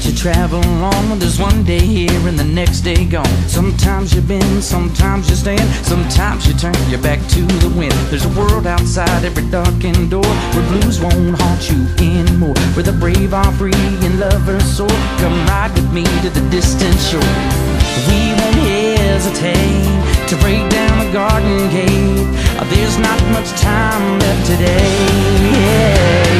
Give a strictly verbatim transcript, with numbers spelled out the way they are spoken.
that you travel on. There's one day here and the next day gone. Sometimes you bend, sometimes you stand, sometimes you turn your back to the wind. There's a world outside every darkened door, where blues won't haunt you anymore, where the brave are free and lovers soar. Come ride with me to the distant shore. We won't hesitate to break down the garden gate. There's not much time left today. Yeah.